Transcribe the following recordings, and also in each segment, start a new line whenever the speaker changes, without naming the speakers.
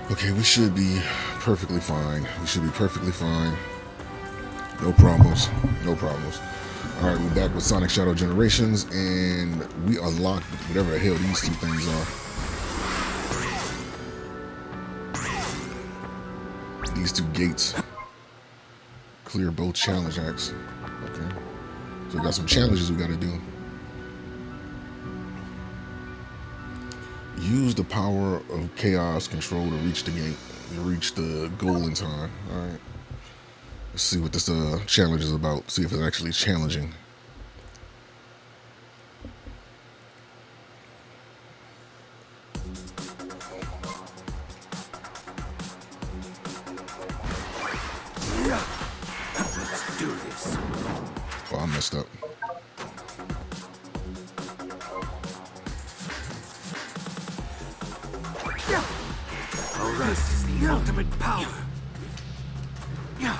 Okay, we should be perfectly fine. We should be perfectly fine. No problems. No problems. Alright, we're back with Sonic Shadow Generations, and we unlocked whatever the hell these two things are. These two gates. Clear both challenge acts. Okay. So we got some challenges we gotta do. Use the power of chaos control to reach the gate. Reach the goal in time. Alright. Let's see what this challenge is about. See if it's actually challenging.
Let's do this.
Oh, I messed up.
Alright, this is the ultimate power. Yeah.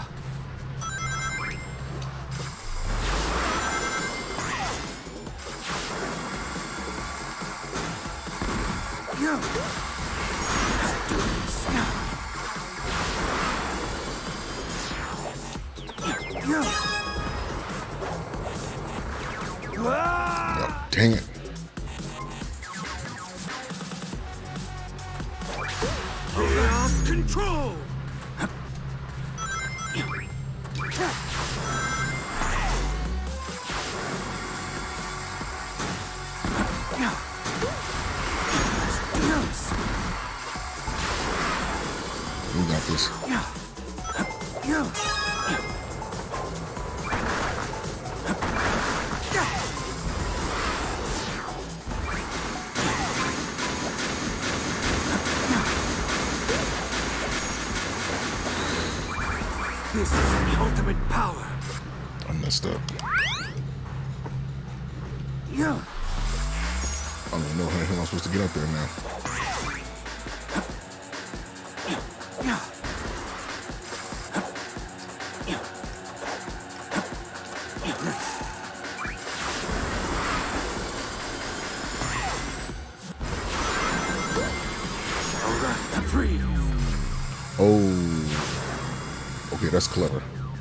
Let's do this.
Oh, dang it.
Chaos control.
We got this.
This is the ultimate power.
I messed up.
Yeah.
I don't even know how the hell I'm supposed to get up there now.
Alright, I'm free.
Oh. Okay, that's clever.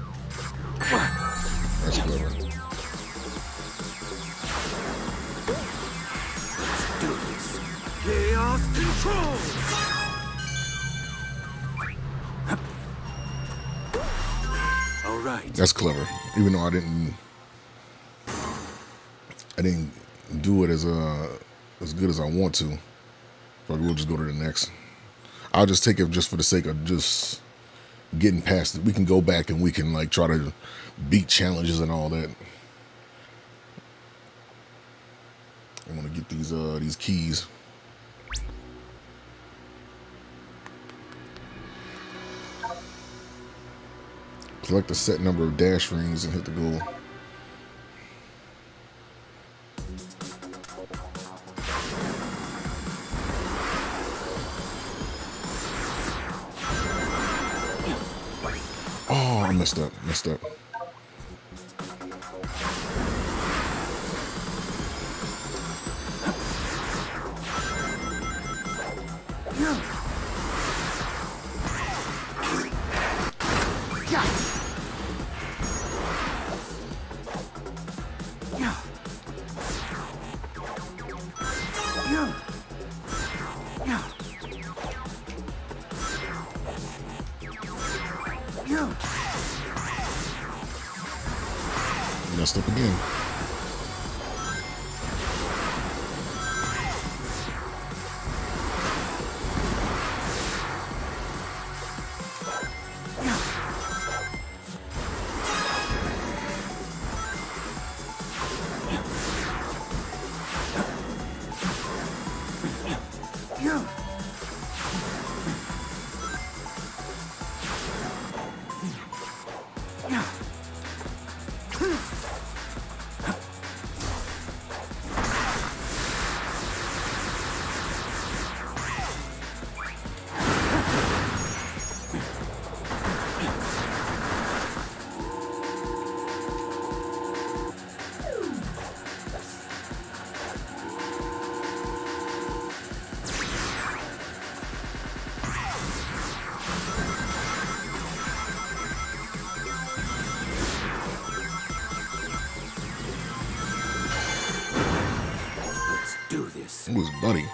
That's clever.
Let's do this. Chaos control. Alright.
That's clever. Even though I didn't do it as good as I want to. But we'll just go to the next. I'll just take it just for the sake of just getting past it. We can go back and we can like try to beat challenges and all that. I want to get these keys. Collect a set number of dash rings and hit the goal. Oh, I messed up. Messed up again.
do this.
It was Buddy.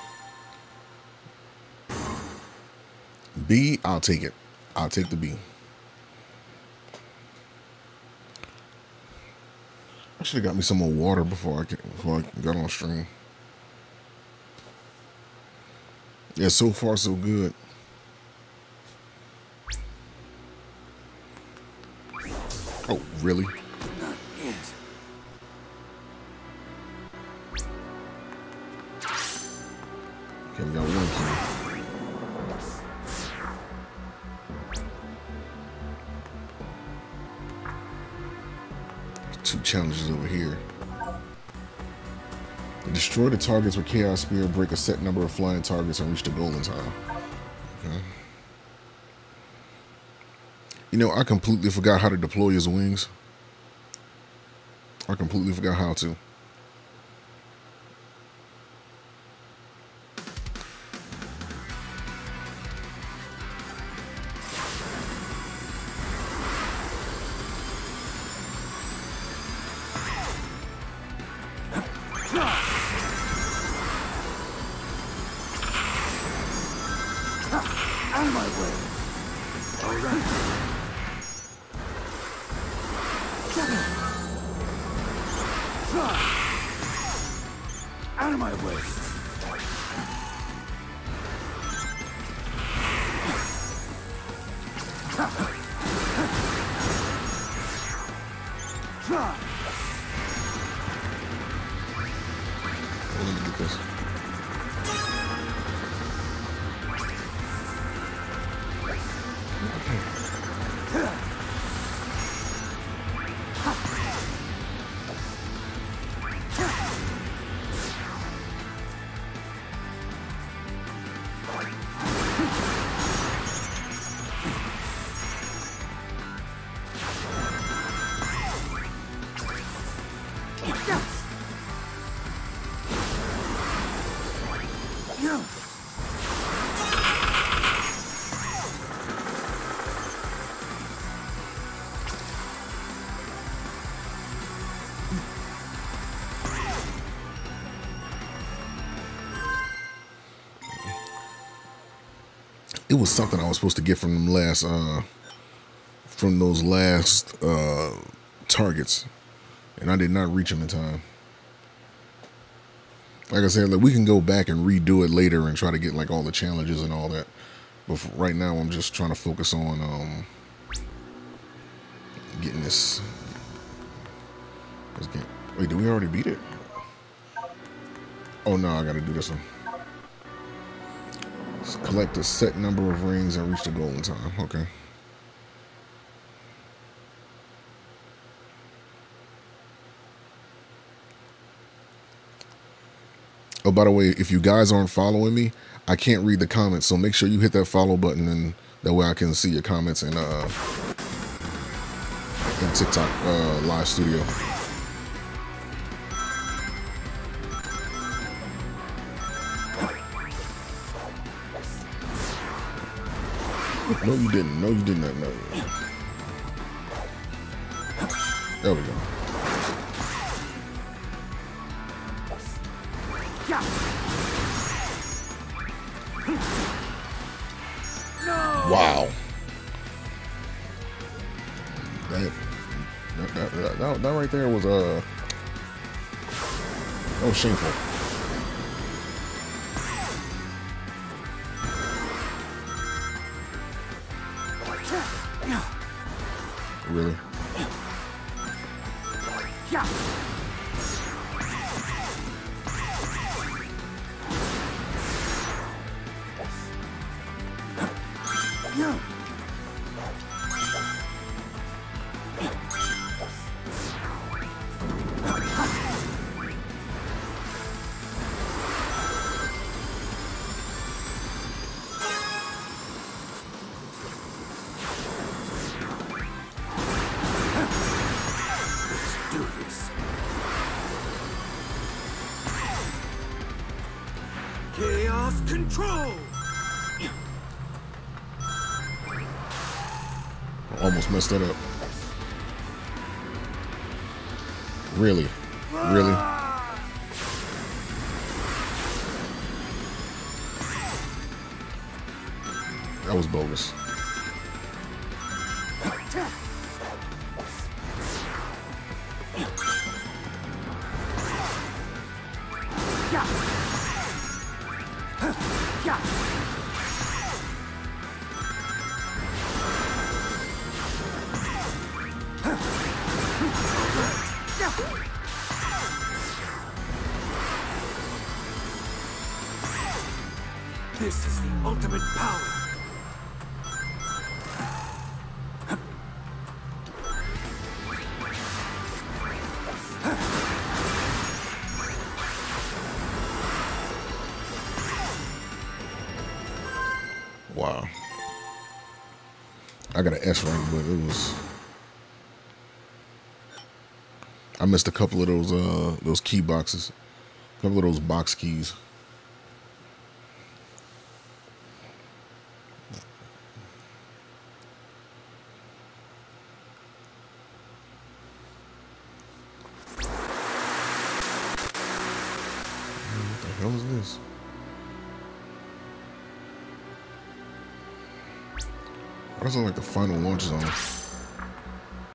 B, I'll take it. I'll take the B. I should have got me some more water before I got on stream. Yeah, so far so good. Oh, really?
Not yet.
Okay, we got one key. 2 challenges over here. Destroy the targets with Chaos Spear, break a set number of flying targets, and reach the goal in time. Okay. You know, I completely forgot how to deploy his wings. I completely forgot how to.
Out of my way. All right. Out of my way.
Let me get this. It was something I was supposed to get from them last, from those last targets, and I did not reach them in time. Like I said, like we can go back and redo it later and try to get like all the challenges and all that. But for right now, I'm just trying to focus on getting this. Wait, did we already beat it? Oh no, I got to do this one. Collect a set number of rings and reach the goal in time. Okay. Oh, by the way, if you guys aren't following me, I can't read the comments, so make sure you hit that follow button, and that way I can see your comments in TikTok live studio. No, you didn't. No, you did not. No. There we go. Wow. That right there was that was shameful. Really?
Chaos control.
Almost messed that up. Really? Really? That was bogus.
This is the ultimate power.
Wow. I got an S rank, but it was. I missed a couple of those key boxes, a couple of those box keys. What the hell is this? Why does it look like the final launch zone?